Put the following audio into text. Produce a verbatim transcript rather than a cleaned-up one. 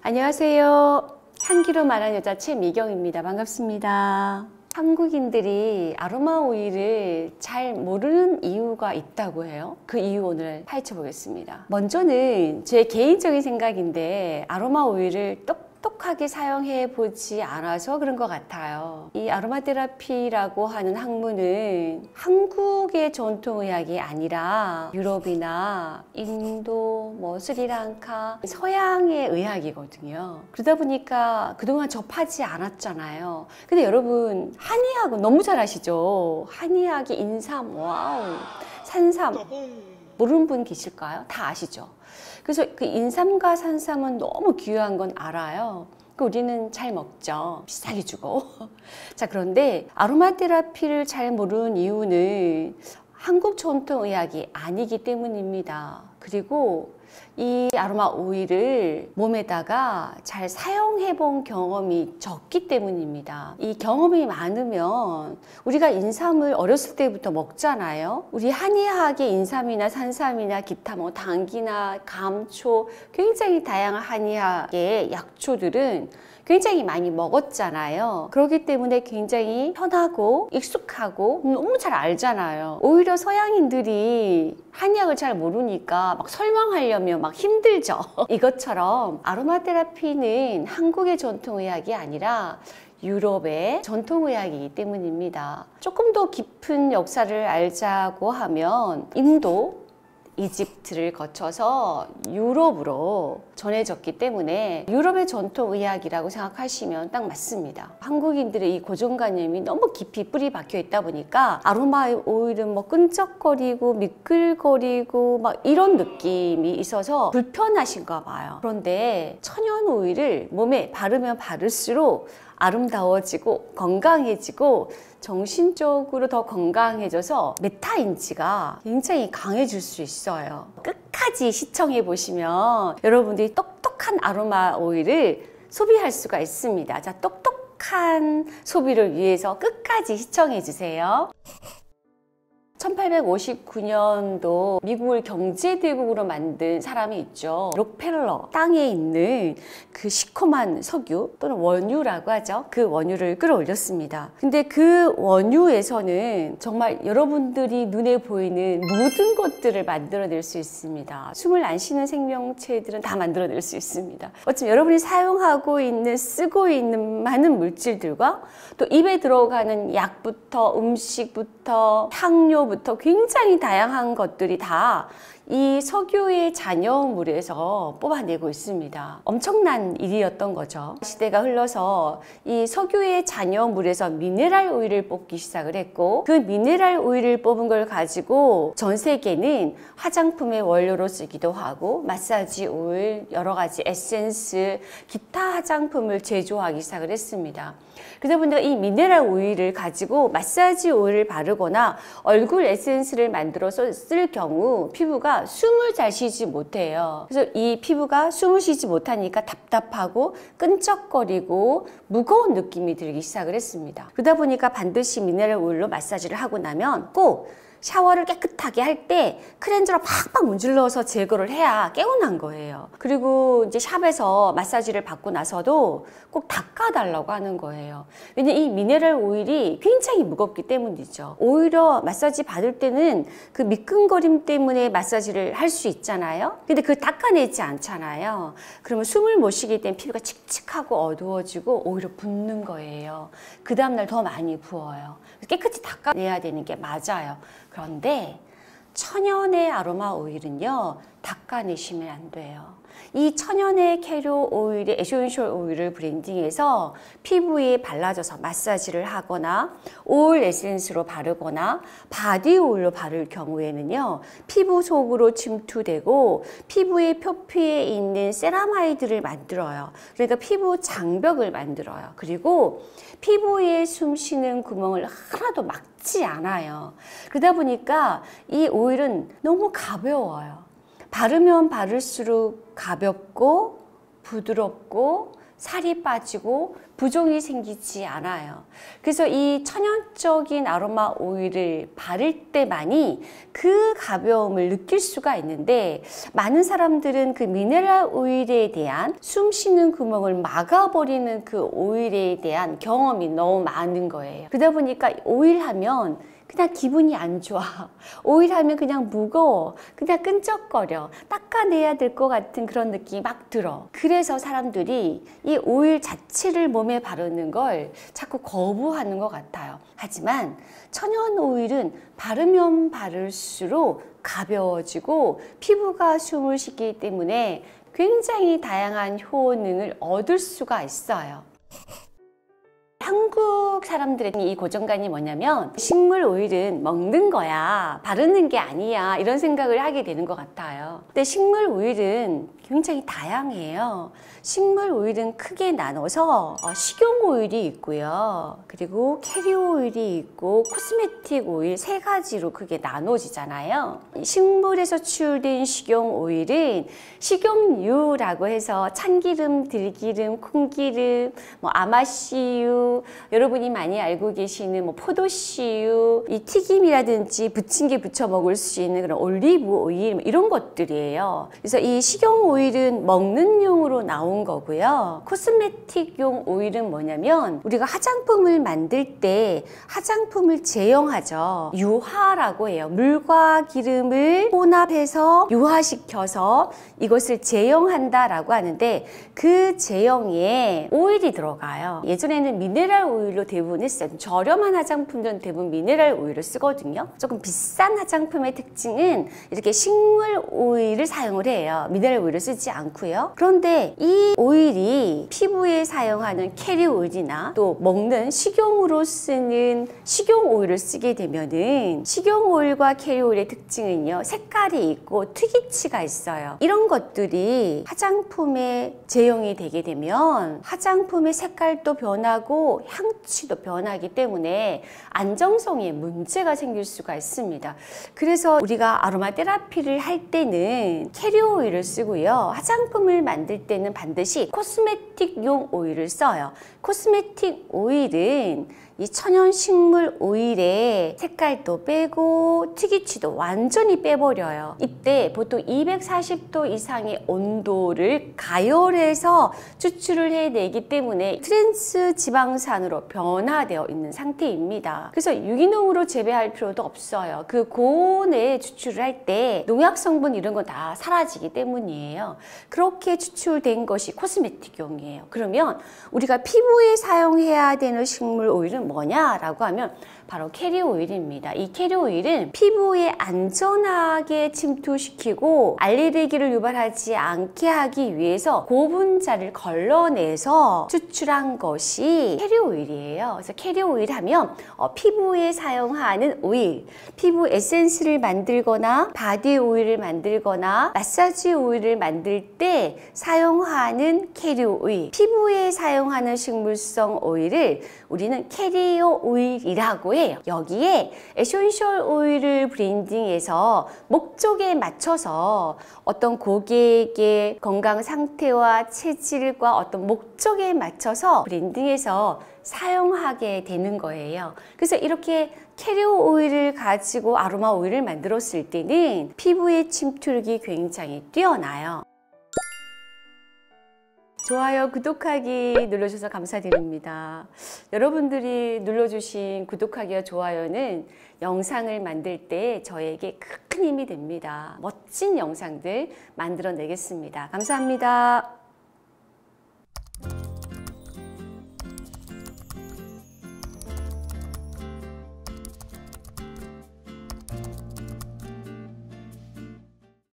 안녕하세요. 향기로 말하는 여자 최미경입니다. 반갑습니다. 한국인들이 아로마 오일을 잘 모르는 이유가 있다고 해요. 그 이유 오늘 파헤쳐 보겠습니다. 먼저는 제 개인적인 생각인데 아로마 오일을 똑똑하게 사용해 보지 않아서 그런 것 같아요. 이 아로마 테라피라고 하는 학문은 한국의 전통의학이 아니라 유럽이나 인도, 뭐 스리랑카, 서양의 의학이거든요. 그러다 보니까 그동안 접하지 않았잖아요. 근데 여러분, 한의학은 너무 잘 아시죠? 한의학이 인삼, 와우, 산삼 모르는 분 계실까요? 다 아시죠? 그래서 그 인삼과 산삼은 너무 귀한 건 알아요. 그 우리는 잘 먹죠. 비싸게 주고. 자, 그런데 아로마 테라피를 잘 모르는 이유는 한국 전통의학이 아니기 때문입니다. 그리고 이 아로마 오일을 몸에다가 잘 사용해 본 경험이 적기 때문입니다. 이 경험이 많으면 우리가 인삼을 어렸을 때부터 먹잖아요. 우리 한의학의 인삼이나 산삼이나 기타 뭐 당귀나 감초, 굉장히 다양한 한의학의 약초들은 굉장히 많이 먹었잖아요. 그렇기 때문에 굉장히 편하고 익숙하고 너무 잘 알잖아요. 오히려 서양인들이 한의학을 잘 모르니까 막 설명하려면 막 힘들죠. 이것처럼 아로마 테라피는 한국의 전통의학이 아니라 유럽의 전통의학이기 때문입니다. 조금 더 깊은 역사를 알자고 하면 인도, 이집트를 거쳐서 유럽으로 전해졌기 때문에 유럽의 전통의학이라고 생각하시면 딱 맞습니다. 한국인들의 이 고정관념이 너무 깊이 뿌리 박혀 있다 보니까 아로마 오일은 뭐 끈적거리고 미끌거리고 막 이런 느낌이 있어서 불편하신가 봐요. 그런데 천연 오일을 몸에 바르면 바를수록 아름다워지고 건강해지고 정신적으로 더 건강해져서 메타인지가 굉장히 강해질 수 있어요. 끝까지 시청해 보시면 여러분들이 똑똑한 아로마 오일을 소비할 수가 있습니다. 자, 똑똑한 소비를 위해서 끝까지 시청해 주세요. 천팔백오십구 년도 미국을 경제대국으로 만든 사람이 있죠. 록펠러, 땅에 있는 그 시커먼 석유 또는 원유라고 하죠. 그 원유를 끌어올렸습니다. 근데 그 원유에서는 정말 여러분들이 눈에 보이는 모든 것들을 만들어낼 수 있습니다. 숨을 안 쉬는 생명체들은 다 만들어낼 수 있습니다. 어쩌면 여러분이 사용하고 있는, 쓰고 있는 많은 물질들과 또 입에 들어가는 약부터 음식부터 향료 부터 굉장히 다양한 것들이 다 이 석유의 잔여물에서 뽑아내고 있습니다. 엄청난 일이었던 거죠. 시대가 흘러서 이 석유의 잔여물에서 미네랄 오일을 뽑기 시작을 했고 그 미네랄 오일을 뽑은 걸 가지고 전 세계는 화장품의 원료로 쓰기도 하고 마사지 오일, 여러 가지 에센스, 기타 화장품을 제조하기 시작을 했습니다. 그러다 보니까 이 미네랄 오일을 가지고 마사지 오일을 바르거나 얼굴 에센스를 만들어서 쓸 경우 피부가 숨을 잘 쉬지 못해요. 그래서 이 피부가 숨을 쉬지 못하니까 답답하고 끈적거리고 무거운 느낌이 들기 시작을 했습니다. 그러다 보니까 반드시 미네랄 오일로 마사지를 하고 나면 꼭 샤워를 깨끗하게 할 때 클렌저로 팍팍 문질러서 제거를 해야 개운한 거예요. 그리고 이제 샵에서 마사지를 받고 나서도 꼭 닦아달라고 하는 거예요. 왜냐면 이 미네랄 오일이 굉장히 무겁기 때문이죠. 오히려 마사지 받을 때는 그 미끈거림 때문에 마사지를 할 수 있잖아요. 근데 그걸 닦아내지 않잖아요. 그러면 숨을 못 쉬기 때문에 피부가 칙칙하고 어두워지고 오히려 붓는 거예요. 그 다음날 더 많이 부어요. 깨끗이 닦아내야 되는 게 맞아요. 그런데 천연의 아로마 오일은요, 닦아내시면 안 돼요. 이 천연의 캐로 오일의 에센셜 오일을 브랜딩해서 피부에 발라줘서 마사지를 하거나 오일 에센스로 바르거나 바디 오일로 바를 경우에는요, 피부 속으로 침투되고 피부의 표피에 있는 세라마이드를 만들어요. 그러니까 피부 장벽을 만들어요. 그리고 피부에 숨쉬는 구멍을 하나도 막지 않아요. 그러다 보니까 이 오일은 너무 가벼워요. 바르면 바를수록 가볍고 부드럽고 살이 빠지고 부종이 생기지 않아요. 그래서 이 천연적인 아로마 오일을 바를 때만이 그 가벼움을 느낄 수가 있는데, 많은 사람들은 그 미네랄 오일에 대한 숨 쉬는 구멍을 막아버리는 그 오일에 대한 경험이 너무 많은 거예요. 그러다 보니까 오일 하면 그냥 기분이 안 좋아. 오일 하면 그냥 무거워. 그냥 끈적거려. 닦아내야 될 것 같은 그런 느낌이 막 들어. 그래서 사람들이 이 오일 자체를 몸에 바르는 걸 자꾸 거부하는 것 같아요. 하지만 천연 오일은 바르면 바를수록 가벼워지고 피부가 숨을 쉬기 때문에 굉장히 다양한 효능을 얻을 수가 있어요. 한국 사람들의 이 고정관이 뭐냐면, 식물 오일은 먹는 거야, 바르는 게 아니야, 이런 생각을 하게 되는 것 같아요. 근데 식물 오일은 굉장히 다양해요. 식물 오일은 크게 나눠서 식용 오일이 있고요, 그리고 캐리오 오일이 있고 코스메틱 오일, 세 가지로 크게 나눠지잖아요. 식물에서 추출된 식용 오일은 식용유라고 해서 참기름, 들기름, 콩기름, 뭐 아마씨유, 여러분이 많이 알고 계시는 뭐 포도씨유, 이 튀김이라든지 부침개 부쳐 먹을 수 있는 그런 올리브 오일, 이런 것들이에요. 그래서 이 식용 오일은 먹는 용으로 나온 거고요. 코스메틱용 오일은 뭐냐면, 우리가 화장품을 만들 때 화장품을 제형하죠. 유화라고 해요. 물과 기름을 혼합해서 유화시켜서 이것을 제형한다라고 하는데, 그 제형에 오일이 들어가요. 예전에는 미네랄 오일로 대부분 했어요. 저렴한 화장품들은 대부분 미네랄 오일을 쓰거든요. 조금 비싼 화장품의 특징은 이렇게 식물 오일을 사용을 해요. 미네랄 오일을 쓰지 않고요. 그런데 이 오일이 피부에 사용하는 캐리 오일이나 또 먹는 식용으로 쓰는 식용 오일을 쓰게 되면은, 식용 오일과 캐리 오일의 특징은요, 색깔이 있고 특이치가 있어요. 이런 것들이 화장품에 제형이 되게 되면 화장품의 색깔도 변하고 향취도 변하기 때문에 안정성에 문제가 생길 수가 있습니다. 그래서 우리가 아로마 테라피를 할 때는 캐리오 오일을 쓰고요, 화장품을 만들 때는 반드시 코스메틱용 오일을 써요. 코스메틱 오일은 이 천연 식물 오일의 색깔도 빼고 특이치도 완전히 빼버려요. 이때 보통 이백사십 도 이상의 온도를 가열해서 추출을 해내기 때문에 트랜스 지방산으로 변화되어 있는 상태입니다. 그래서 유기농으로 재배할 필요도 없어요. 그 고온에 추출을 할 때 농약 성분 이런 거 다 사라지기 때문이에요. 그렇게 추출된 것이 코스메틱용이에요. 그러면 우리가 피부에 사용해야 되는 식물 오일은 뭐냐라고 하면 바로 캐리 오일입니다. 이 캐리 오일은 피부에 안전하게 침투시키고 알레르기를 유발하지 않게 하기 위해서 고분자를 걸러내서 추출한 것이 캐리 오일이에요. 그래서 캐리 오일 하면 어, 피부에 사용하는 오일, 피부 에센스를 만들거나 바디 오일을 만들거나 마사지 오일을 만들 때 사용하는 캐리 오일, 피부에 사용하는 식물성 오일을 우리는 캐리오 오일이라고 해요. 여기에 에센셜 오일을 브랜딩해서 목적에 맞춰서 어떤 고객의 건강 상태와 체질과 어떤 목적에 맞춰서 브랜딩해서 사용하게 되는 거예요. 그래서 이렇게 캐리오 오일을 가지고 아로마 오일을 만들었을 때는 피부의 침투력이 굉장히 뛰어나요. 좋아요, 구독하기 눌러주셔서 감사드립니다. 여러분들이 눌러주신 구독하기와 좋아요는 영상을 만들 때 저에게 큰 힘이 됩니다. 멋진 영상들 만들어내겠습니다. 감사합니다.